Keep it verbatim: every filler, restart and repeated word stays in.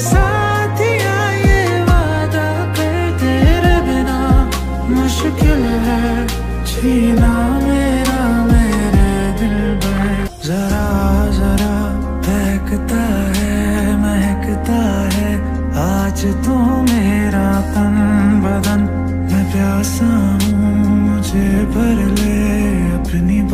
साथिया ये वादा कर, तेरे बिना मुश्किल है जीना मेरा मेरे दिल पर। जरा जरा बहकता है महकता है आज तो मेरा तन बदन, मैं प्यासा हूँ मुझे भर ले अपनी